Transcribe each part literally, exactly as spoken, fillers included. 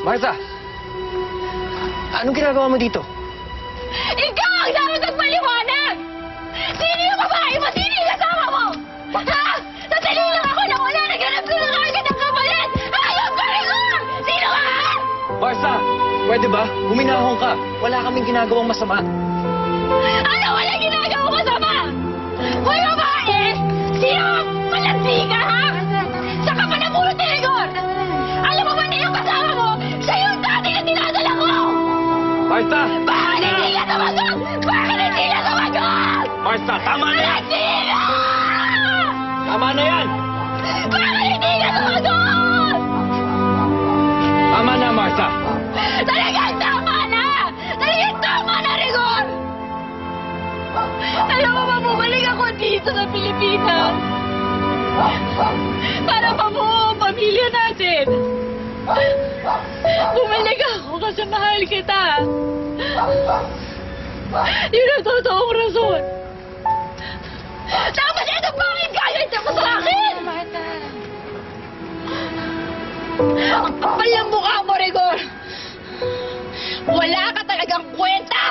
Martha! Anong ginagawa mo dito? Ikaw ang dapat magpaliwanag! Sino yung babae mo? Sino yung kasama mo? Ha? Natali lang ako na wala. Naghanap ko lang agad ng kapalit! Ayaw ka, Rigor! Sino ka? Martha! Pwede ba? Huminahon ka. Wala kaming ginagawang masama. Ano wala ginagawa masama? Hoy, babae! Sino? Malandi ka, ha? Saka pa napulot ni Rigor! Alam mo ba na yung kasama mo? Siya yung dati na dinadala ko! Martha! Bakit hindi ka sumagot? Bakit hindi ka sumagot? Martha, tama na yan! Sino? Tama na yan! Bakit hindi ka sumagot? Tama na, Martha! Talagang tama na! Talagang tama na, Rigor! Alam mo ba, bumalik ako dito sa Pilipinas para pabuo ang pamilya natin. Bumalik ako kasi mahal kita. Yun ang totoong rason. Tapos ito, bakit gagawin mo sa akin? Ang kapal ng mukha mo, Rigor! Wala ka talagang kwenta!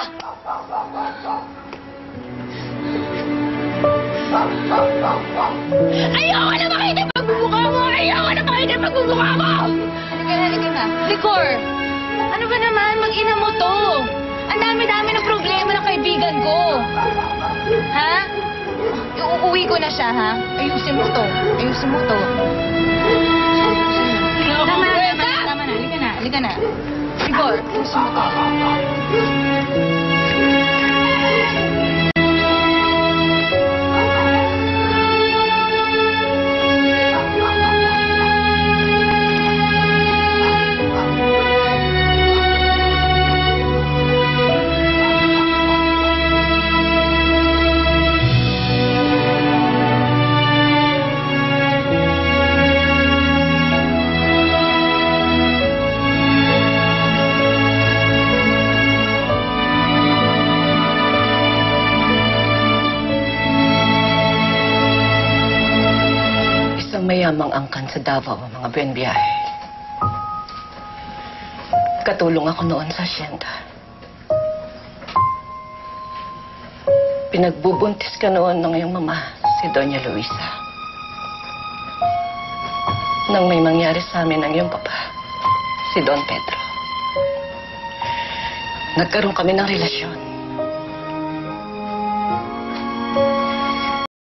Ayoko na makita yung pagmumukha mo! Ayoko na makita yung pagmumukha mo! Halika na, halika na. Rigor, ano ba naman? Mag-ina mo to. Ang dami-dami ng problema ng kaibigan ko. Ha? Uuwi ko na siya, ha? Ayusin mo to. Ayusin mo to. Tama na, tama na, tama na. Halika na, halika na. Rigor, ayusin mo to. Mayamang angkan sa Davao, mga benbiyahe. Katulong ako noon sa asyenda. Pinagbubuntis ka noon ng iyong mama, si Doña Luisa. Nang may mangyari sa amin ng iyong papa, si Don Pedro. Nagkaroon kami ng relasyon.